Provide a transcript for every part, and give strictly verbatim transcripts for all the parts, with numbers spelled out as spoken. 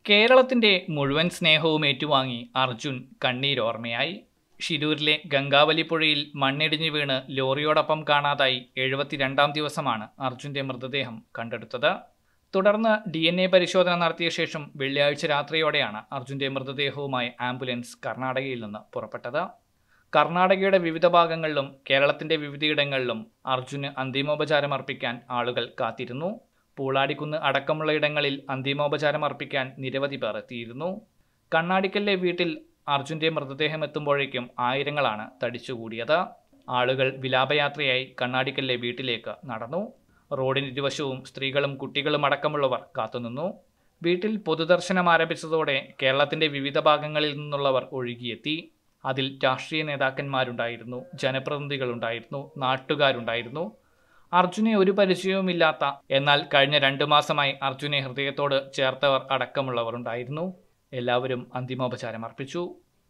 കേരളത്തിന്റെ മുഴുവൻ സ്നേഹവും ഏറ്റുവാങ്ങി അർജുൻ കണ്ണീരോർമ്മയായി. ഷിരൂരിലെ ഗംഗാവലിപ്പുഴയിൽ മണ്ണിടിഞ്ഞു വീണ് ലോറിയോടൊപ്പം കാണാതായി എഴുപത്തിരണ്ടാം ദിവസമാണ് അർജുന്റെ മൃതദേഹം കണ്ടെടുത്തത്. തുടർന്ന് ഡി എൻ എ പരിശോധന നടത്തിയ ശേഷം വെള്ളിയാഴ്ച രാത്രിയോടെയാണ് അർജുന്റെ മൃതദേഹവുമായി ആംബുലൻസ് കർണാടകയിൽ നിന്ന് പുറപ്പെട്ടത്. കർണാടകയുടെ വിവിധ ഭാഗങ്ങളിലും കേരളത്തിന്റെ വിവിധയിടങ്ങളിലും അർജുന് അന്തിമോപചാരം അർപ്പിക്കാൻ ആളുകൾ കാത്തിരുന്നു. പൂളാടിക്കുന്ന് അടക്കമുള്ള ഇടങ്ങളിൽ അന്തിമോപചാരം അർപ്പിക്കാൻ നിരവധി പേർ എത്തിയിരുന്നു. കണ്ണാടിക്കലിലെ വീട്ടിൽ അർജുന്റെ മൃതദേഹം എത്തുമ്പോഴേക്കും ആയിരങ്ങളാണ് തടിച്ചുകൂടിയത്. ആളുകൾ വിലാപയാത്രയായി കണ്ണാടിക്കലിലെ വീട്ടിലേക്ക് നടന്നു. റോഡിന് ഇരുവശവും സ്ത്രീകളും കുട്ടികളും അടക്കമുള്ളവർ കാത്തുനിന്നു. വീട്ടിൽ പൊതുദർശനം ആരംഭിച്ചതോടെ കേരളത്തിന്റെ വിവിധ ഭാഗങ്ങളിൽ നിന്നുള്ളവർ ഒഴുകിയെത്തി. അതിൽ രാഷ്ട്രീയ നേതാക്കന്മാരുണ്ടായിരുന്നു, ജനപ്രതിനിധികളുണ്ടായിരുന്നു, നാട്ടുകാരുണ്ടായിരുന്നു. അർജുനെ ഒരു പരിചയവുമില്ലാത്ത എന്നാൽ കഴിഞ്ഞ രണ്ടു മാസമായി അർജുനെ ഹൃദയത്തോട് ചേർത്തവർ അടക്കമുള്ളവർ ഉണ്ടായിരുന്നു. എല്ലാവരും അന്തിമോപചാരം അർപ്പിച്ചു.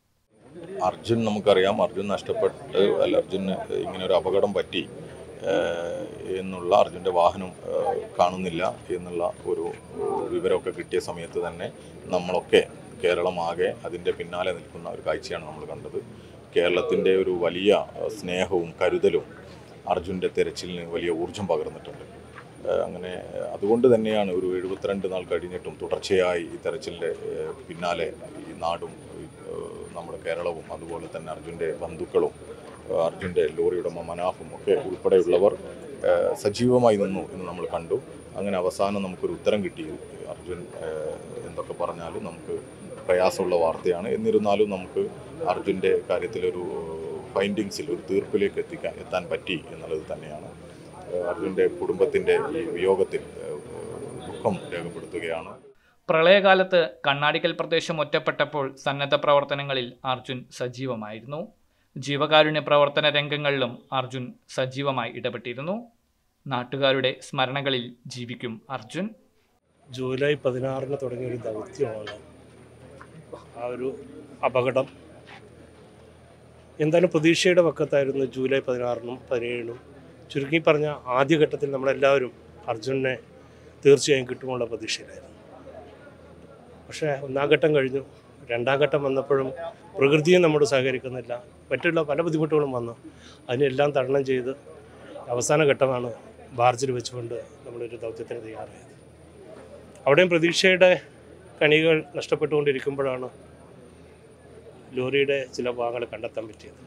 അർജുൻ നമുക്കറിയാം, അർജുൻ നഷ്ടപ്പെട്ട് അല്ല അർജുന് ഇങ്ങനെ ഒരു അപകടം പറ്റി എന്നുള്ള, അർജുൻ്റെ വാഹനം കാണുന്നില്ല എന്നുള്ള ഒരു വിവരമൊക്കെ കിട്ടിയ സമയത്ത് തന്നെ നമ്മളൊക്കെ കേരളമാകെ അതിൻ്റെ പിന്നാലെ നിൽക്കുന്ന ഒരു കാഴ്ചയാണ് നമ്മൾ കണ്ടത്. കേരളത്തിൻ്റെ ഒരു വലിയ സ്നേഹവും കരുതലും അർജുൻ്റെ തെരച്ചിലിന് വലിയ ഊർജം പകർന്നിട്ടുണ്ട്. അങ്ങനെ അതുകൊണ്ട് തന്നെയാണ് ഒരു എഴുപത്തിരണ്ട് നാൾ കഴിഞ്ഞിട്ടും തുടർച്ചയായി ഈ തെരച്ചിലിൻ്റെ പിന്നാലെ ഈ നാടും നമ്മുടെ കേരളവും അതുപോലെ തന്നെ അർജുൻ്റെ ബന്ധുക്കളും അർജുൻ്റെ ലോറി ഉടമ മനാഫും ഒക്കെ ഉൾപ്പെടെയുള്ളവർ സജീവമായി നിന്നു എന്ന് നമ്മൾ കണ്ടു. അങ്ങനെ അവസാനം നമുക്കൊരു ഉത്തരം കിട്ടി. അർജുൻ എന്തൊക്കെ പറഞ്ഞാലും നമുക്ക് പ്രയാസമുള്ള വാർത്തയാണ്. എന്നിരുന്നാലും നമുക്ക് അർജുൻ്റെ കാര്യത്തിലൊരു ഫൈൻഡിങ്സിൽ ഒരു തീർപ്പിലേക്ക് എത്തിക്കാൻ എത്താൻ പറ്റി എന്നുള്ളത് തന്നെയാണ്. അർജുൻ്റെ കുടുംബത്തിൻ്റെ ഈ വിയോഗത്തിൽ ദുഃഖം രേഖപ്പെടുത്തുകയാണ്. പ്രളയകാലത്ത് കണ്ണാടിക്കൽ പ്രദേശം ഒറ്റപ്പെട്ടപ്പോൾ സന്നദ്ധ പ്രവർത്തനങ്ങളിൽ അർജുൻ സജീവമായിരുന്നു. ജീവകാരുണ്യ പ്രവർത്തന രംഗങ്ങളിലും അർജുൻ സജീവമായി ഇടപെട്ടിരുന്നു. നാട്ടുകാരുടെ സ്മരണകളിൽ ജീവിക്കും അർജുൻ. ജൂലൈ പതിനാറിന് തുടങ്ങിയൊരു ദൗത്യമാണ് ആ ഒരു അപകടം. എന്തായാലും പ്രതീക്ഷയുടെ പക്കത്തായിരുന്നു ജൂലൈ പതിനാറിനും പതിനേഴിനും. ചുരുക്കി പറഞ്ഞ ആദ്യഘട്ടത്തിൽ നമ്മളെല്ലാവരും അർജുനെ തീർച്ചയായും കിട്ടുമുള്ള പ്രതീക്ഷയിലായിരുന്നു. പക്ഷേ ഒന്നാം ഘട്ടം കഴിഞ്ഞു. രണ്ടാം ഘട്ടം വന്നപ്പോഴും പ്രകൃതിയും നമ്മോട് സഹകരിക്കുന്നില്ല, മറ്റുള്ള പല ബുദ്ധിമുട്ടുകളും വന്നു. അതിനെല്ലാം തരണം ചെയ്ത് അവസാന ഘട്ടമാണ് ബാർജിൽ വെച്ചുകൊണ്ട് നമ്മളൊരു ദൗത്യത്തിന് തയ്യാറായത്. അവിടെയും പ്രതീക്ഷയുടെ കണികൾ നഷ്ടപ്പെട്ടുകൊണ്ടിരിക്കുമ്പോഴാണ് ലോറിയുടെ ചില ഭാഗങ്ങൾ കണ്ടെത്താൻ പറ്റിയത്.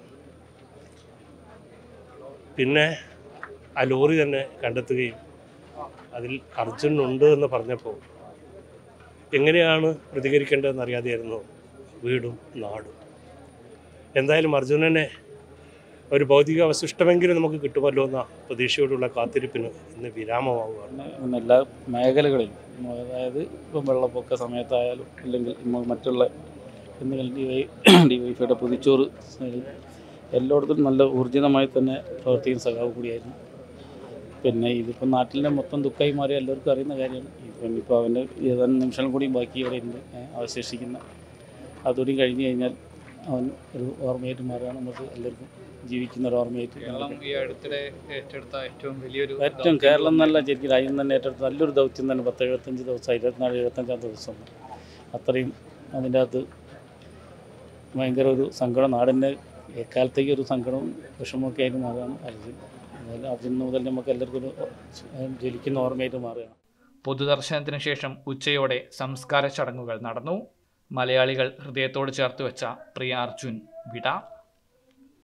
പിന്നെ ആ ലോറി തന്നെ കണ്ടെത്തുകയും അതിൽ അർജുൻ ഉണ്ട് എന്ന് പറഞ്ഞപ്പോൾ എങ്ങനെയാണ് പ്രതികരിക്കേണ്ടതെന്ന് അറിയാതെയായിരുന്നു വീടും നാടും. എന്തായാലും അർജുനനെ ഒരു ഭൗതിക അവശിഷ്ടമെങ്കിലും നമുക്ക് കിട്ടുമല്ലോ എന്ന പ്രതീക്ഷയോടുള്ള കാത്തിരിപ്പിന് ഇന്ന് വിരാമമാവുകയാണ്. എല്ലാ മേഖലകളിലും, അതായത് ഇപ്പം വെള്ളപ്പൊക്ക സമയത്തായാലും അല്ലെങ്കിൽ മറ്റുള്ള എന്തെങ്കിലും ഡി വൈ ഡി വൈഫയുടെ പൊതിച്ചോറ് എല്ലായിടത്തും നല്ല ഊർജിതമായി തന്നെ പ്രവർത്തിക്കുന്ന സഖാവ് കൂടിയായിരുന്നു. പിന്നെ ഇതിപ്പോൾ നാട്ടിലെ മൊത്തം ദുഃഖമായി മാറിയ എല്ലാവർക്കും അറിയുന്ന കാര്യമാണ്. ഇപ്പം ഇപ്പോൾ അവൻ്റെ ഏതാനും നിമിഷങ്ങൾ കൂടി ബാക്കി ഇവിടെ ഉണ്ട് അവശേഷിക്കുന്ന. അതുകൂടി കഴിഞ്ഞ് കഴിഞ്ഞാൽ അവൻ ഒരു ഓർമ്മയായിട്ട് മാറുകയാണ്. നമുക്ക് എല്ലാവർക്കും ജീവിക്കുന്ന ഒരു ഓർമ്മയായിട്ട്. ഏറ്റവും കേരളം നല്ല ശരിക്കും രാജ്യം തന്നെ ഏറ്റെടുത്ത നല്ലൊരു ദൗത്യം തന്നെ. പത്ത് എഴുപത്തഞ്ച് ദിവസം ഇരുപത്തിനാല് എഴുപത്തഞ്ചാം ദിവസം അത്രയും അതിൻ്റെ അകത്ത് ഭയങ്കര ഒരു സങ്കടം, നാടിൻ്റെ എക്കാലത്തേക്ക് ഒരു സങ്കടവും വിഷമമൊക്കെ ആയിട്ട് മാറുകയാണ് അർജുൻ. അതായത് അർജുൻ മുതൽ നമുക്ക് എല്ലാവർക്കും ഒരു ജ്വലിക്കുന്ന ഓർമ്മയായിട്ട് മാറുകയാണ്. പൊതുദർശനത്തിന് ശേഷം ഉച്ചയോടെ സംസ്കാര ചടങ്ങുകൾ നടന്നു. മലയാളികൾ ഹൃദയത്തോട് ചേർത്ത് വെച്ച പ്രിയ അർജുൻ വിട.